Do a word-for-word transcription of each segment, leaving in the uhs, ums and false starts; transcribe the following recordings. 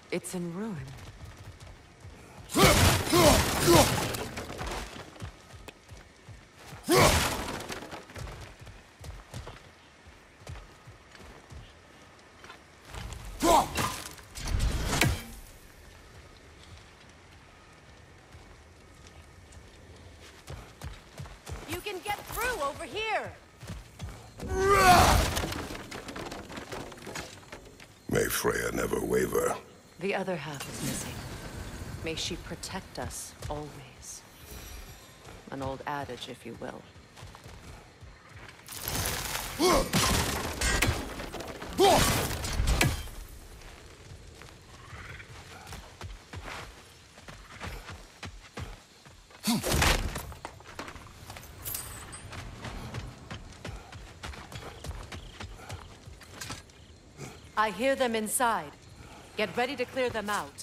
It's in ruin. You can get through over here! May Freya never waver. The other half is missing. May she protect us always. An old adage, if you will. I hear them inside. Get ready to clear them out.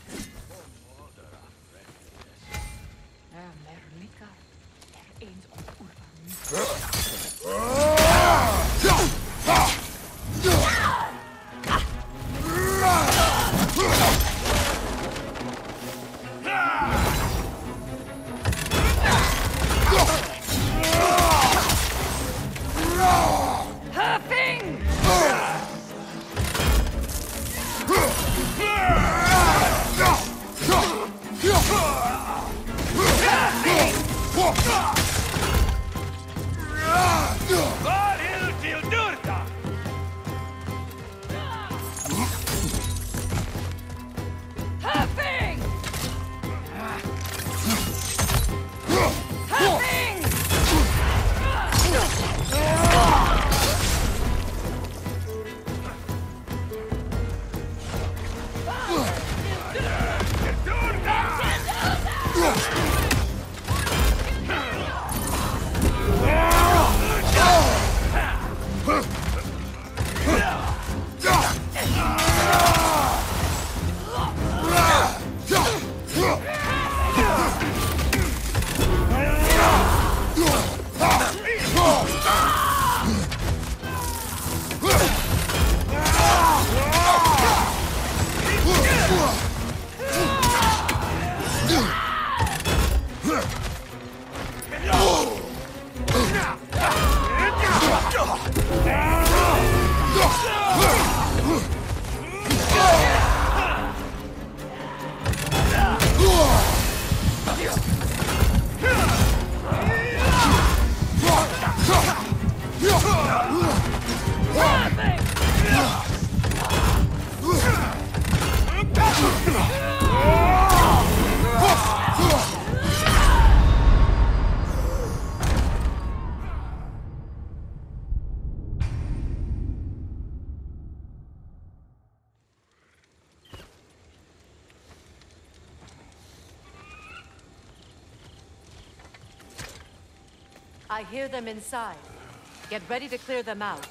I hear them inside. Get ready to clear them out.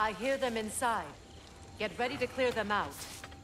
I hear them inside. Get ready to clear them out.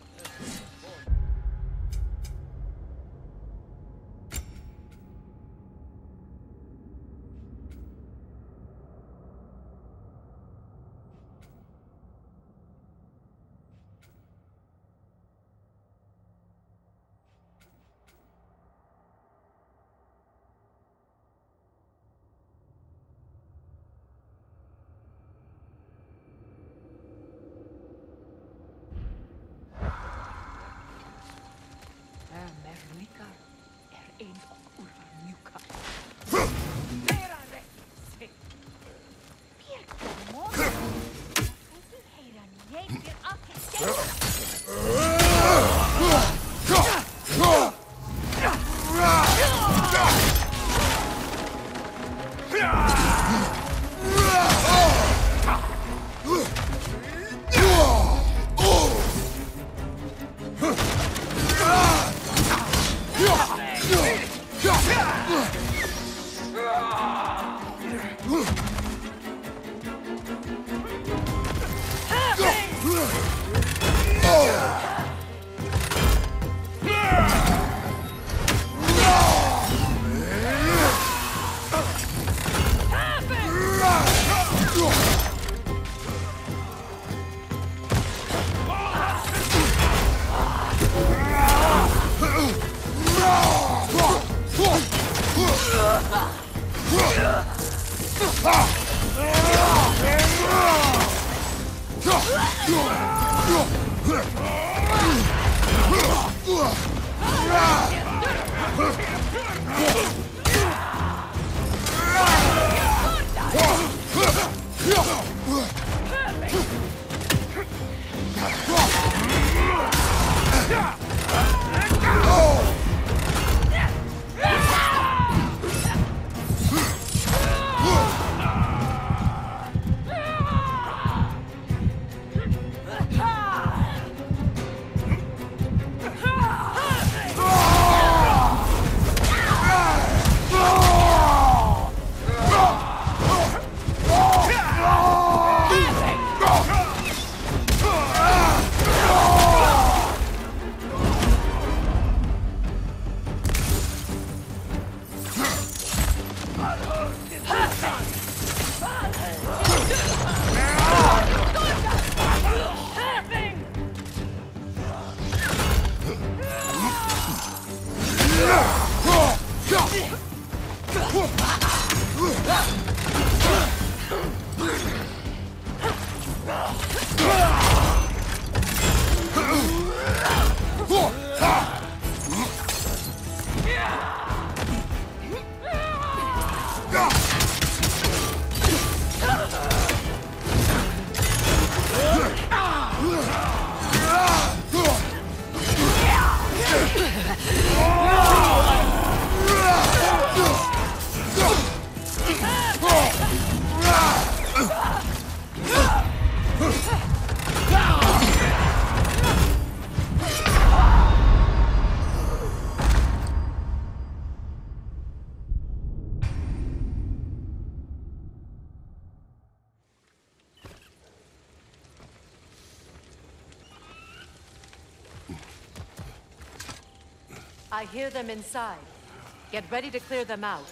I hear them inside. Get ready to clear them out.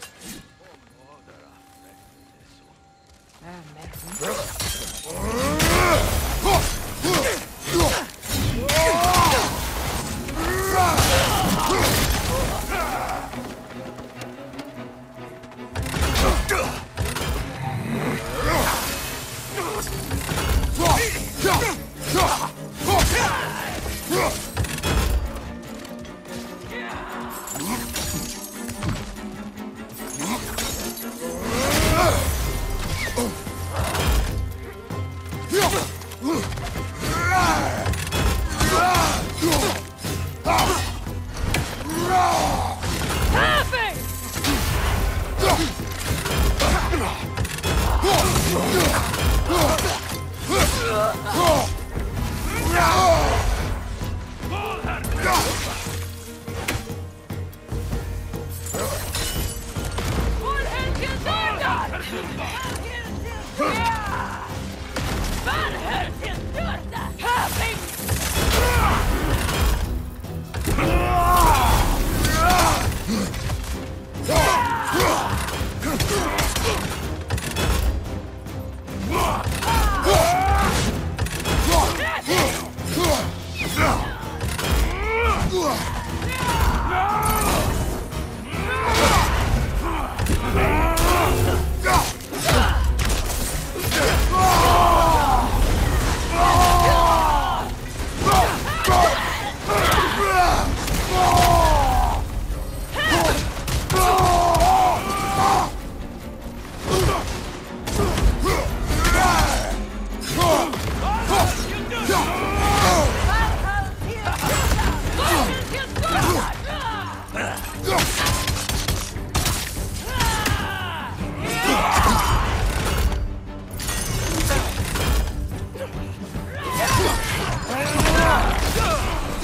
Ugh!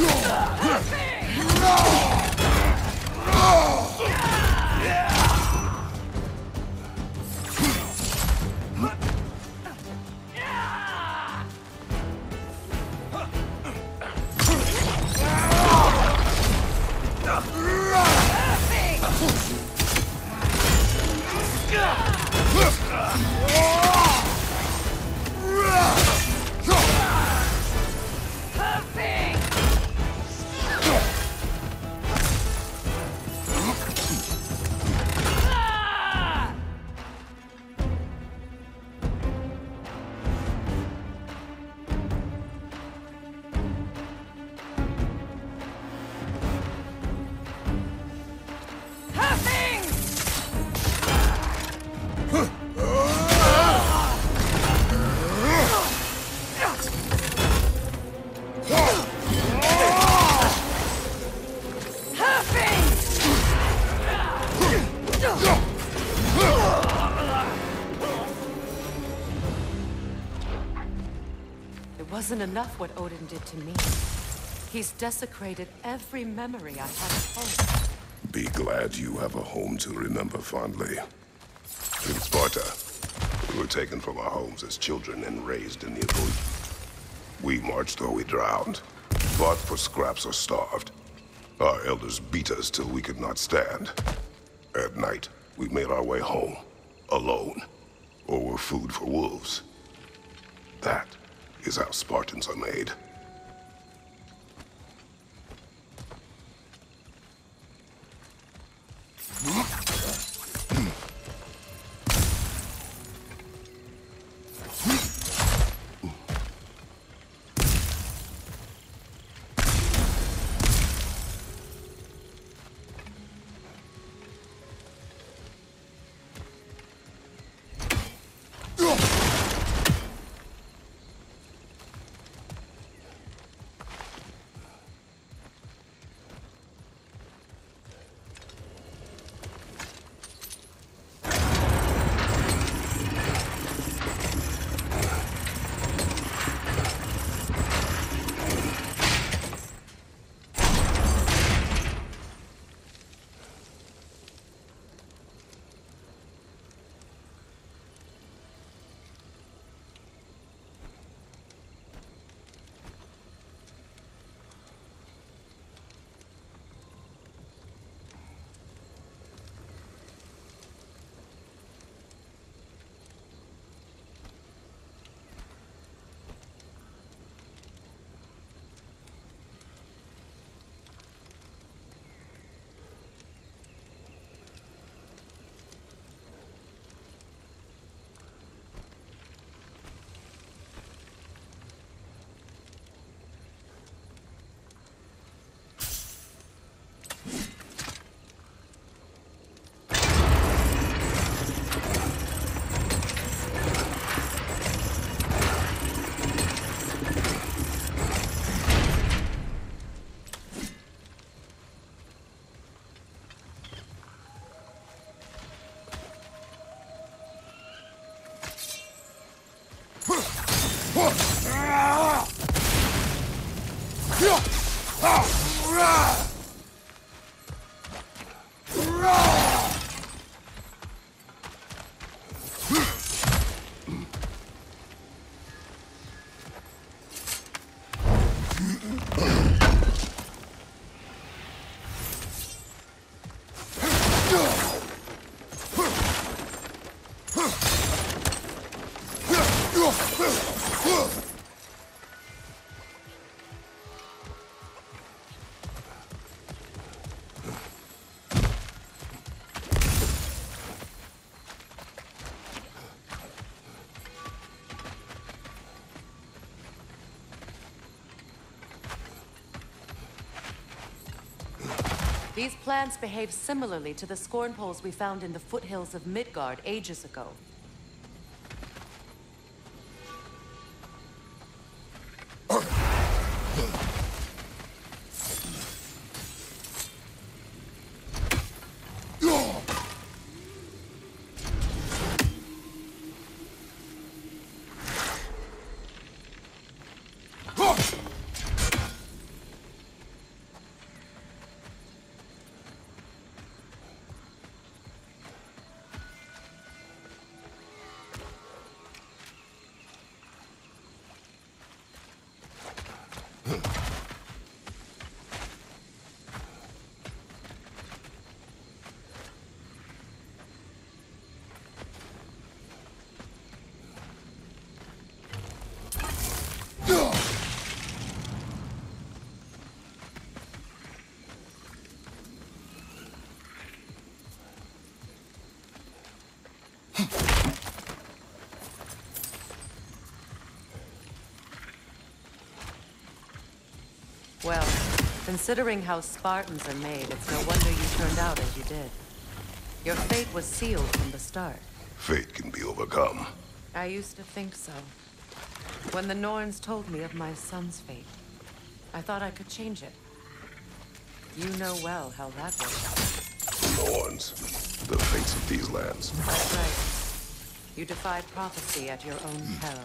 Wasn't enough what Odin did to me. He's desecrated every memory I had of home. Be glad you have a home to remember fondly. In Sparta, we were taken from our homes as children and raised in the Avoid. We marched or we drowned, fought for scraps or starved. Our elders beat us till we could not stand. At night, we made our way home, alone, or were food for wolves. That is how Spartans are made. These plants behave similarly to the scorn poles we found in the foothills of Midgard ages ago. Well, considering how Spartans are made, it's no wonder you turned out as you did. Your fate was sealed from the start. Fate can be overcome. I used to think so. When the Norns told me of my son's fate, I thought I could change it. You know well how that worked out. Norns, the fates of these lands. That's right. You defied prophecy at your own peril.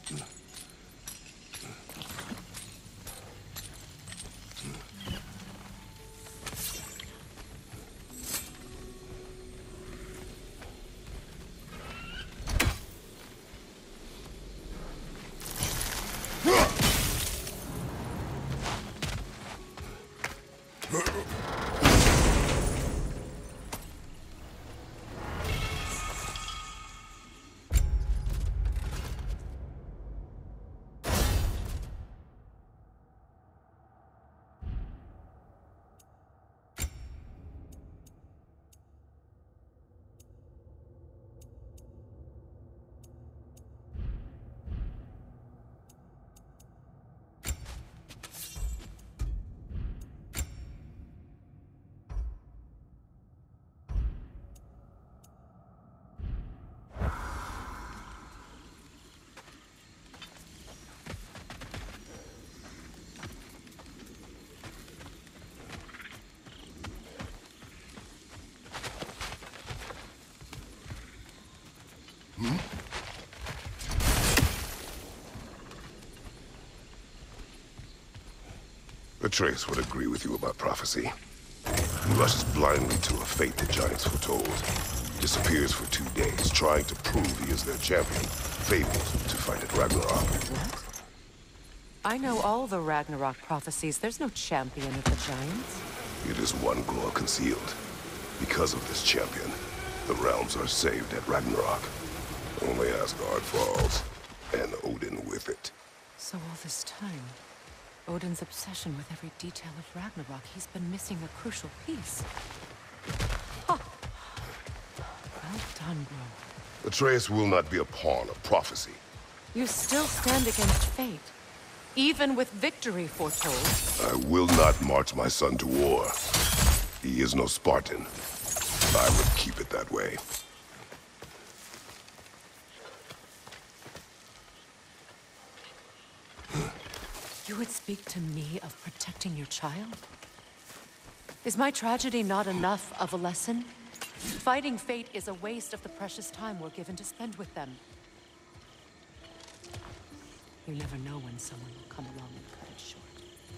Atreus would agree with you about prophecy. He rushes blindly to a fate the Giants foretold. Disappears for two days, trying to prove he is their champion. Fabled to fight at Ragnarok. What? I know all the Ragnarok prophecies. There's no champion of the Giants. It is one glow concealed. Because of this champion, the realms are saved at Ragnarok. Only Asgard falls, and Odin with it. So all this time, Odin's obsession with every detail of Ragnarok, he's been missing a crucial piece. Huh. Well done, bro. Atreus will not be a pawn of prophecy. You still stand against fate, even with victory foretold. I will not march my son to war. He is no Spartan. I would keep it that way. You would speak to me of protecting your child? Is my tragedy not enough of a lesson? Fighting fate is a waste of the precious time we're given to spend with them. You never know when someone will come along and cut it short.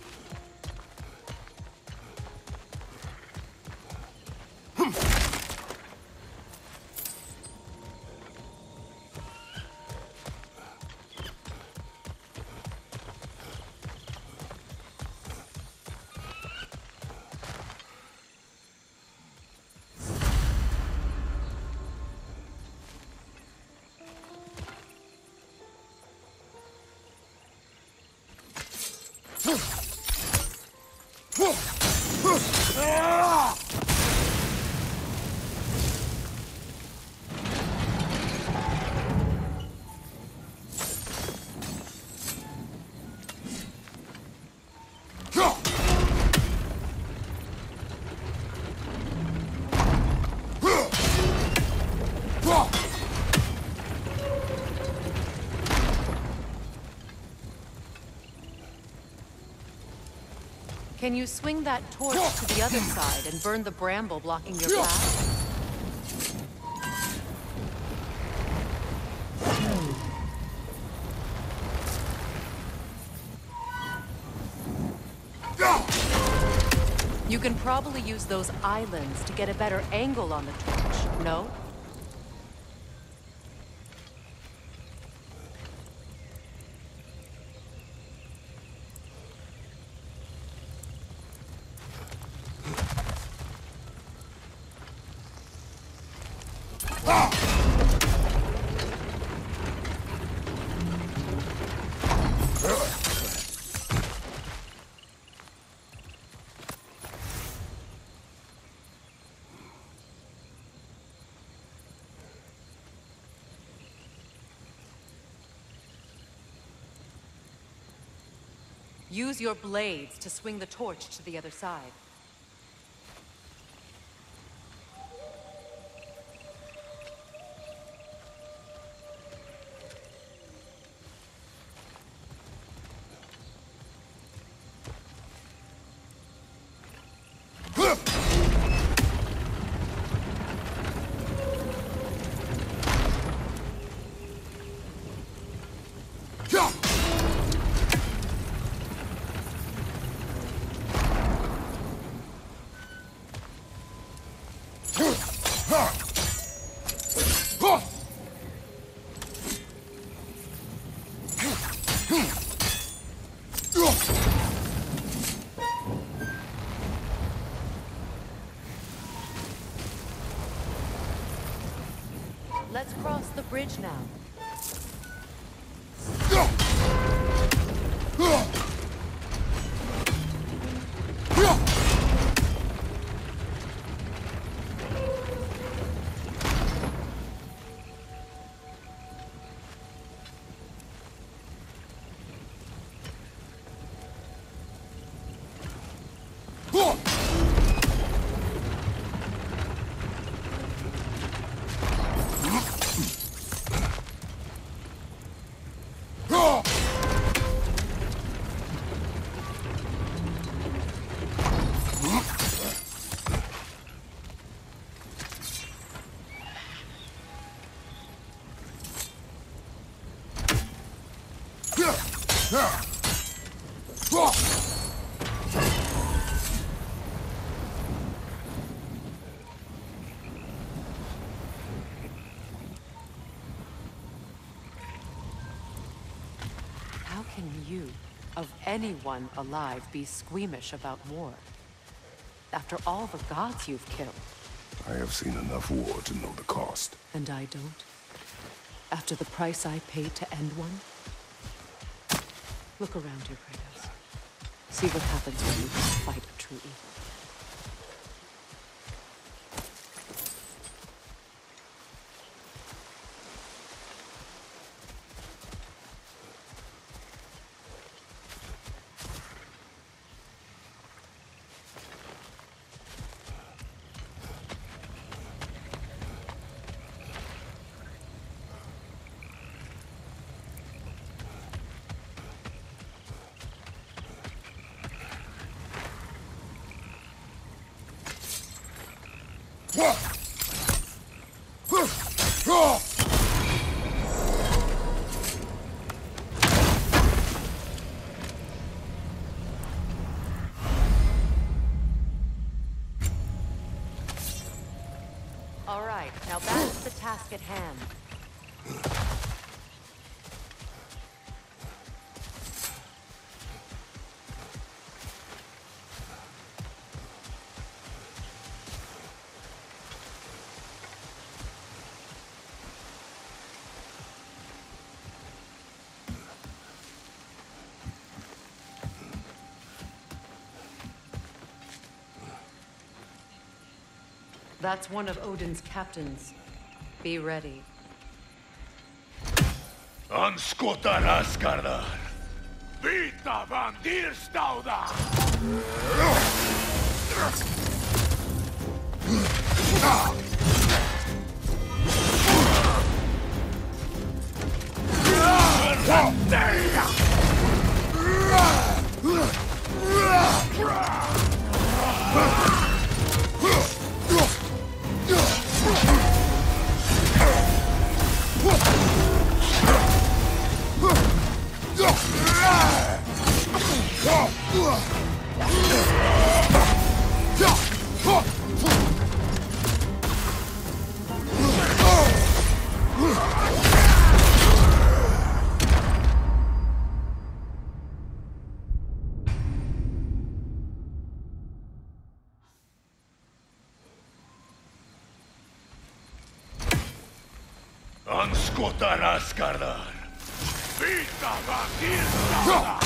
Can you swing that torch to the other side and burn the bramble blocking your path? You can probably use those islands to get a better angle on the torch, no? Use your blades to swing the torch to the other side. Let's cross the bridge now. How can you, of anyone alive, be squeamish about war? After all the gods you've killed. I have seen enough war to know the cost. And I don't? After the price I paid to end one? Look around you, Kratos. See what happens when you fight a true evil. All right, now back to the task at hand. That's one of Odin's captains. Be ready. Anskutan Asgardar! Vita van Dyrstauda! Anskotar Asgardar! Vita Vandirstauda!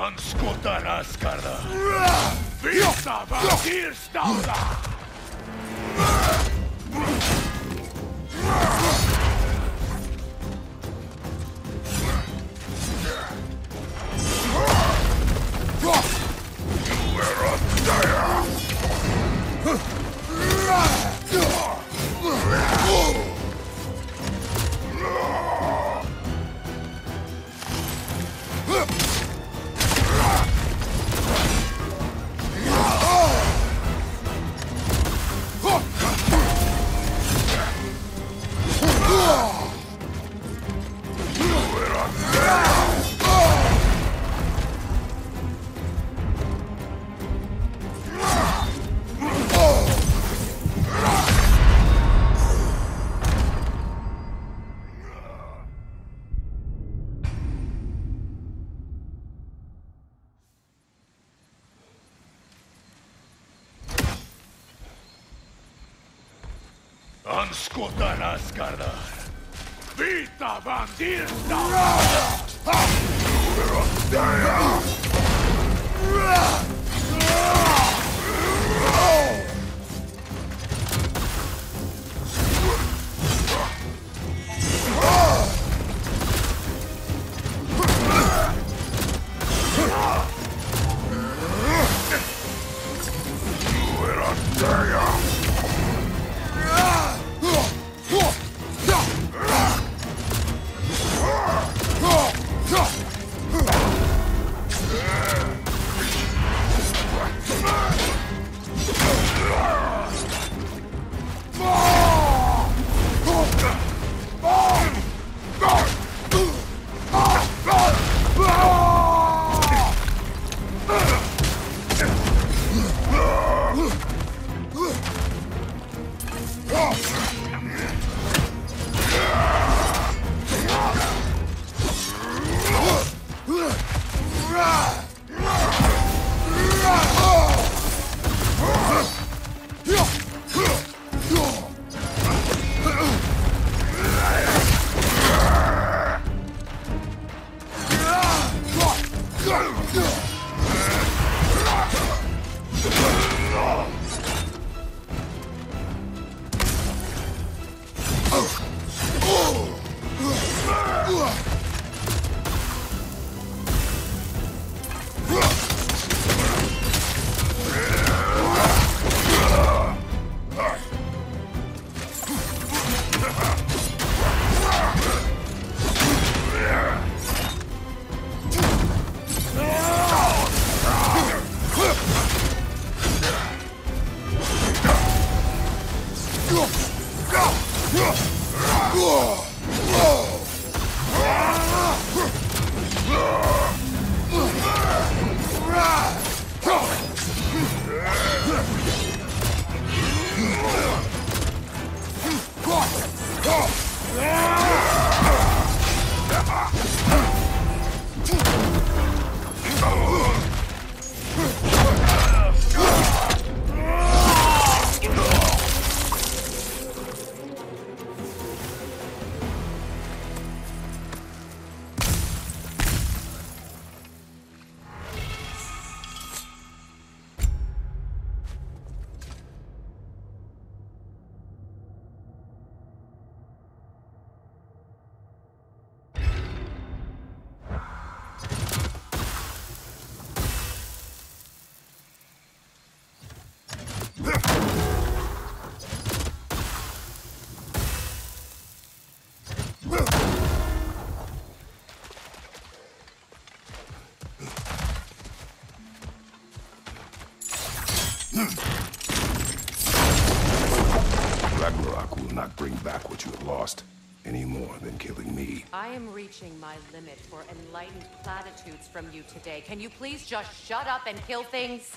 Anskutan Asgarda! Vita Vakirstauda! Anskutan Asgarda! Vita Ragnarok will not bring back what you have lost, any more than killing me. I am reaching my limit for enlightened platitudes from you today. Can you please just shut up and kill things?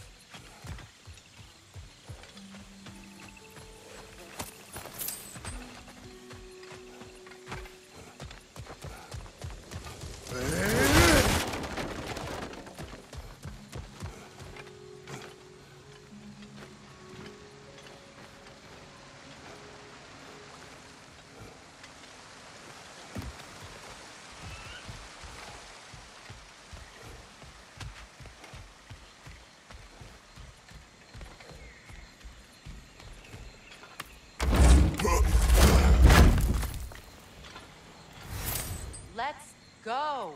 go!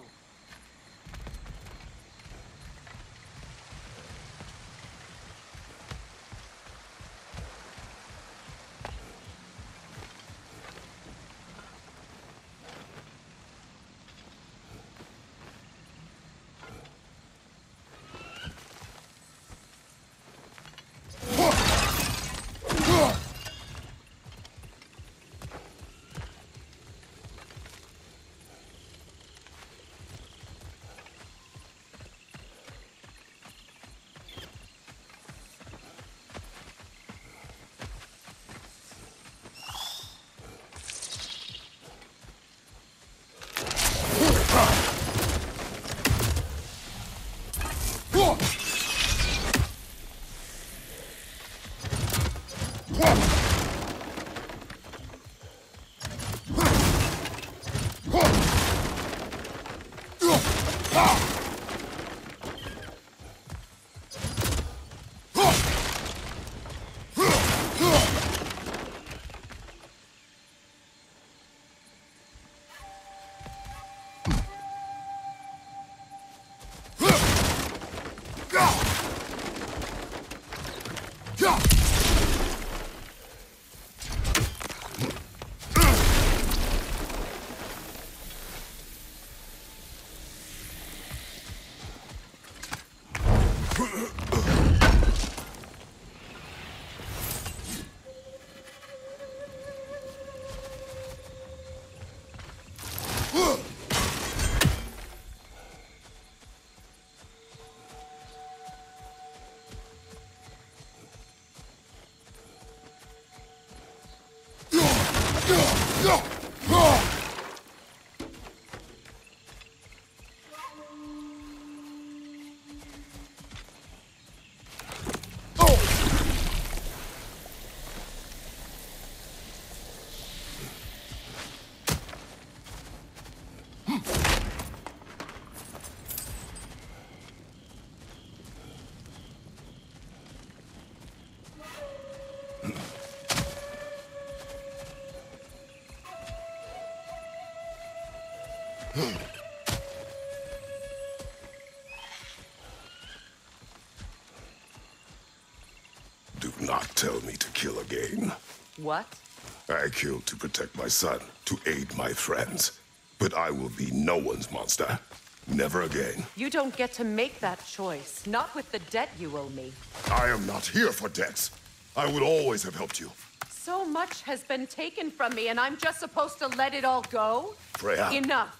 Do not tell me to kill again. What? I killed to protect my son, to aid my friends. But I will be no one's monster. Never again. You don't get to make that choice. Not with the debt you owe me. I am not here for debts. I would always have helped you. So much has been taken from me, and I'm just supposed to let it all go? Freya. Enough.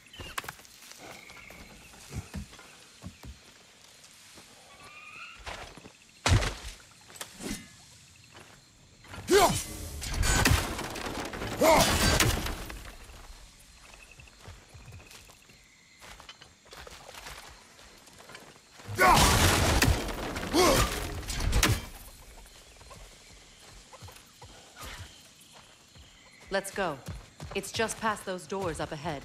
Let's go. It's just past those doors up ahead.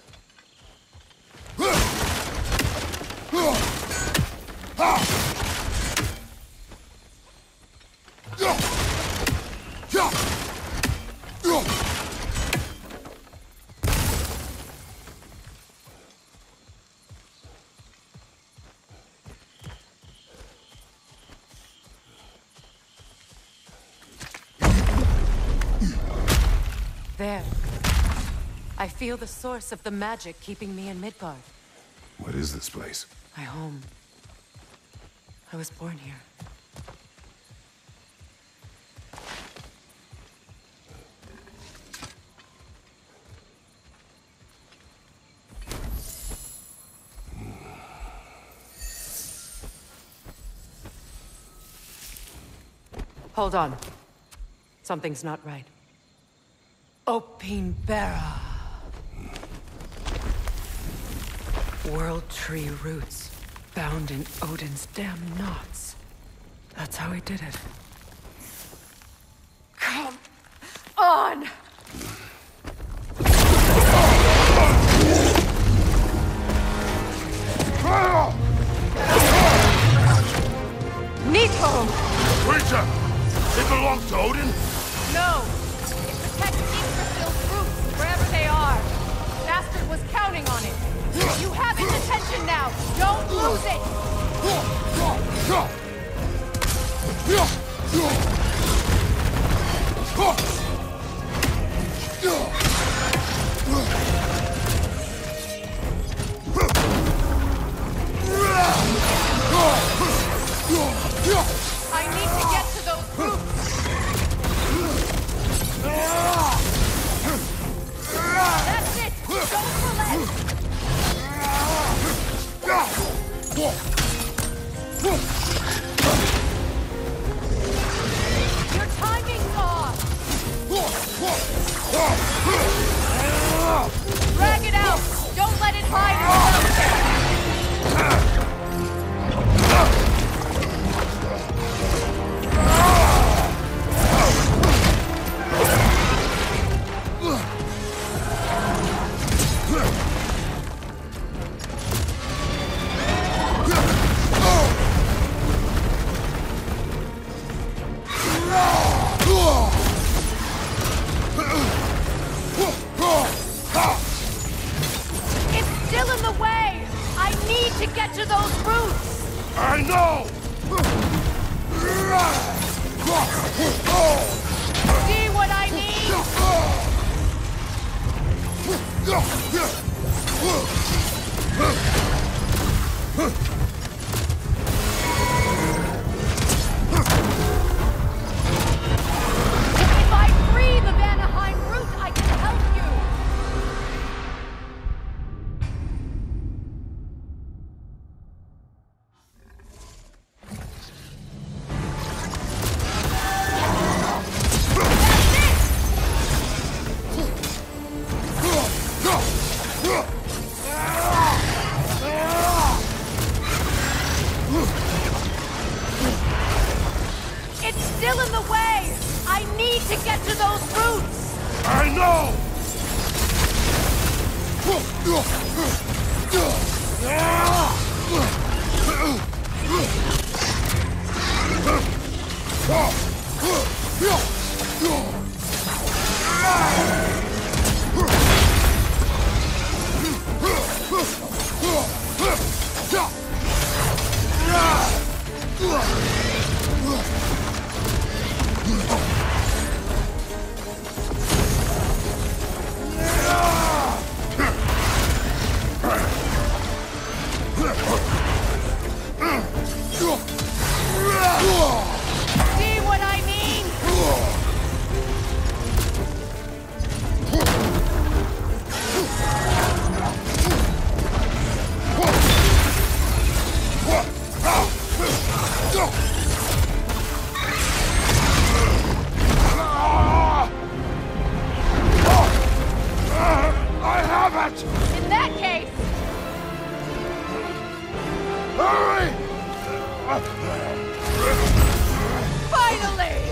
There. I feel the source of the magic keeping me in Midgard. What is this place? My home. I was born here. Hold on. Something's not right. Opinbera. World Tree roots, bound in Odin's damn knots. That's how he did it. Come on! Nito! Creature! It belongs to Odin? No! It protects Yggdrasil's roots, wherever they are. Bastard was counting on it. out! Don't lose it! I need to get to those roots! That's it! Don't relent! Your timing's off! Drag it out! Don't let it hide yourself! It's still in the way! I need to get to those roots! I know! See what I need? If I free the Vanaheim root, I can help you! It's still in the way! I need to get to those roots! I know! See what I mean? I have it! In that case, Hurry! finally!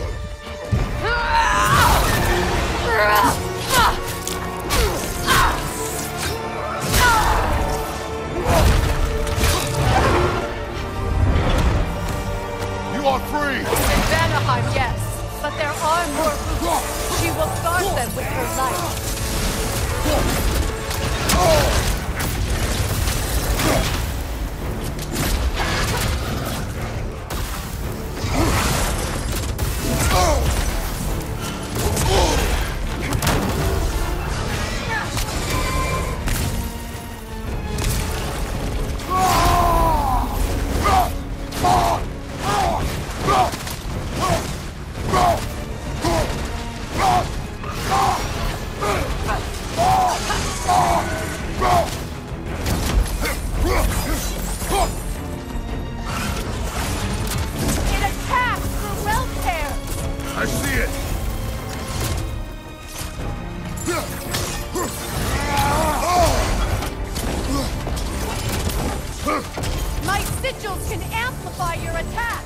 You are free! In Vanaheim, yes, but there are more roots. She will guard them with her life. It attacks for welfare! I see it! My sigils can amplify your attacks!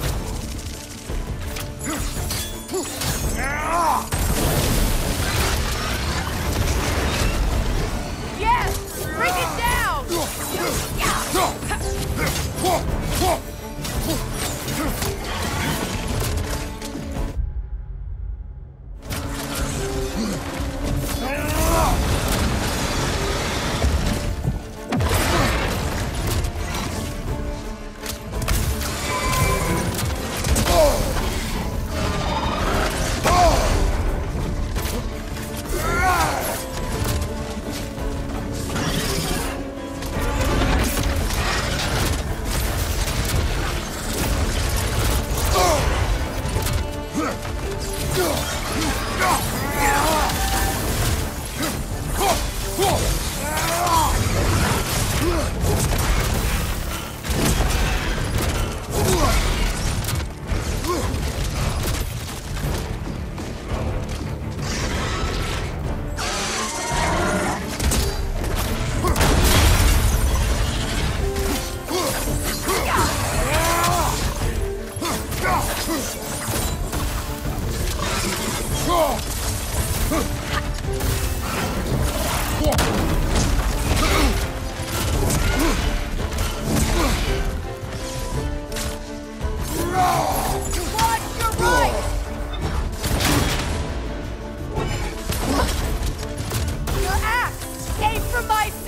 Yes! Bring it down!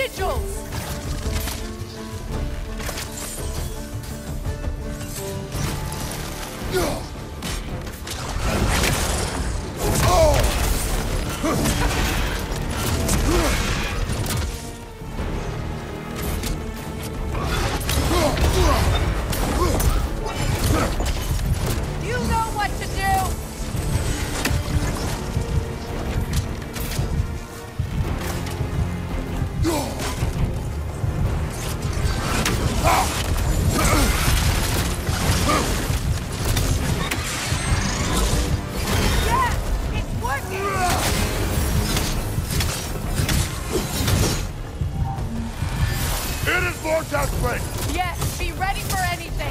sigils! You know what to do! Yeah! It's working! It is Vortex Blade! Yes, be ready for anything!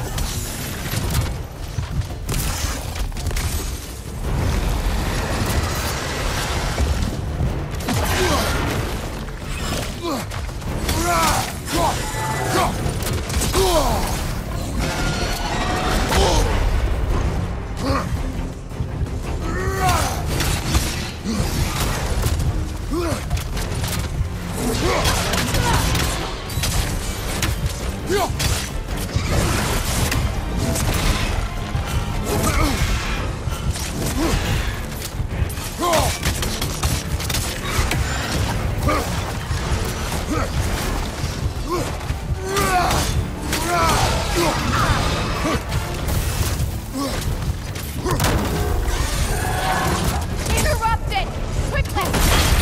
Interrupt it! Quickly!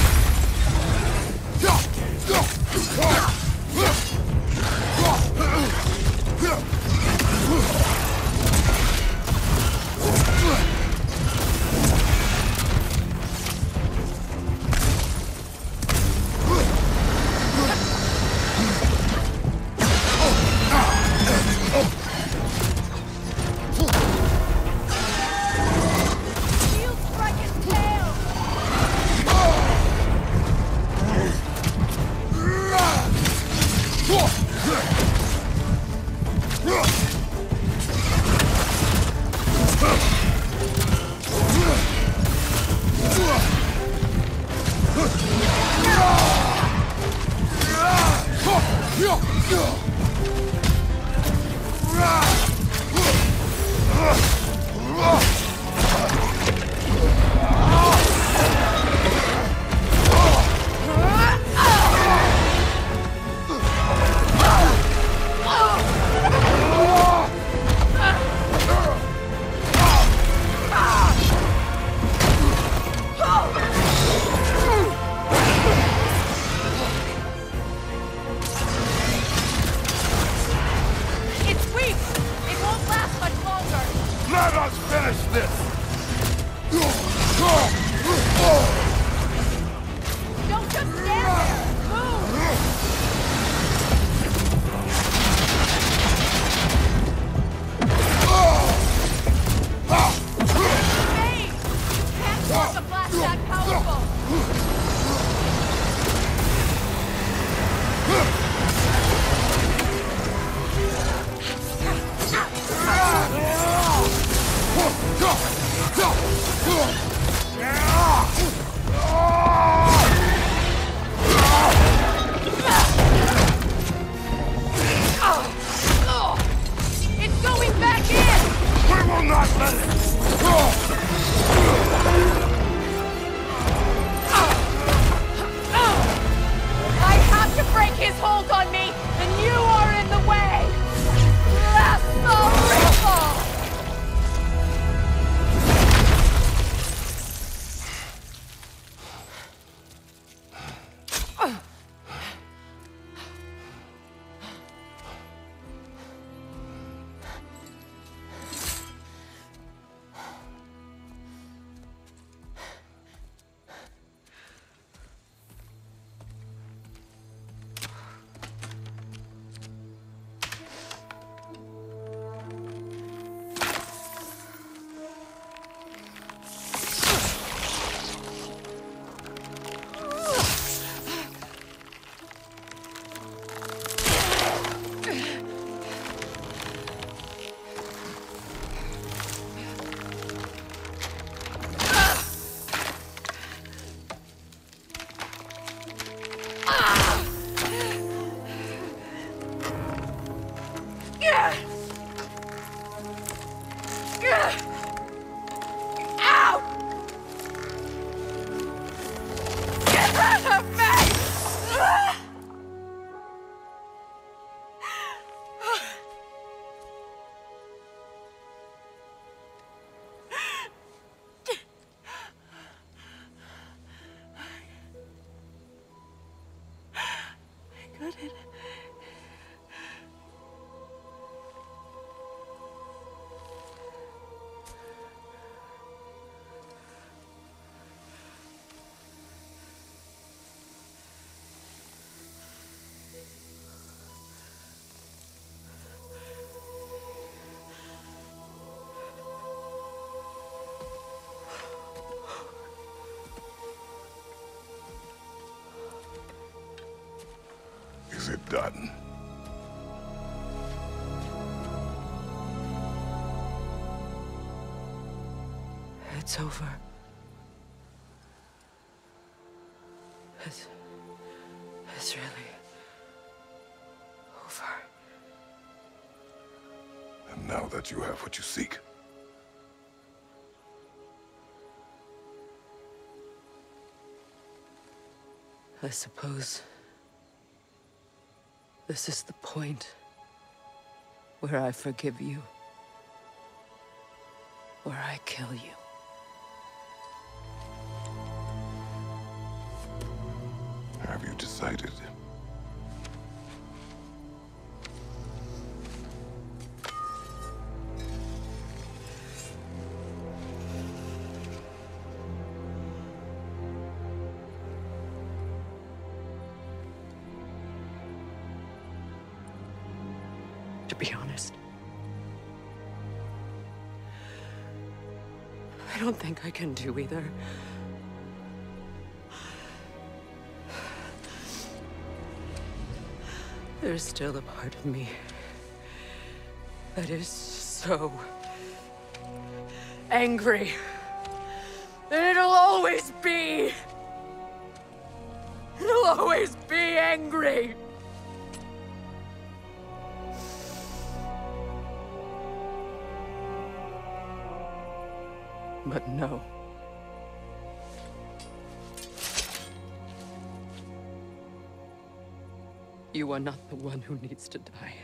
Shield strike his tail! It's weak! It won't last much longer! Let us finish this! Don't just stand there! Move! Hey! You can't block a blast that powerful! It's going back in! We will not let it! of me! I got it. Is it done? It's over. It's... It's really... over. And now that you have what you seek, I suppose this is the point where I forgive you, where I kill you. have you decided? To be honest, I don't think I can do either. There's still a part of me that is so angry that it'll always be. It'll always be angry. But no. You are not the one who needs to die.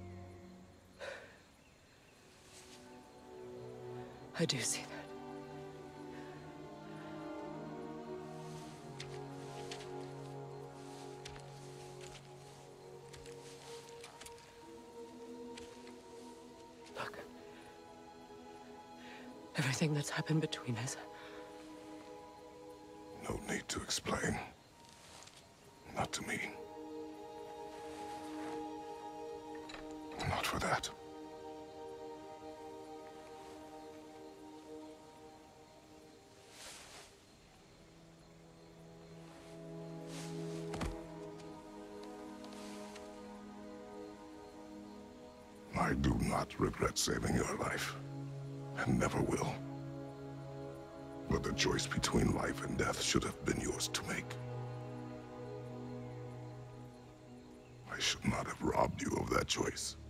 I do see that. Look. Everything that's happened between us. No need to explain. Not to me. Not for that. I do not regret saving your life, and never will. But the choice between life and death should have been yours to make. I should not have robbed you of that choice.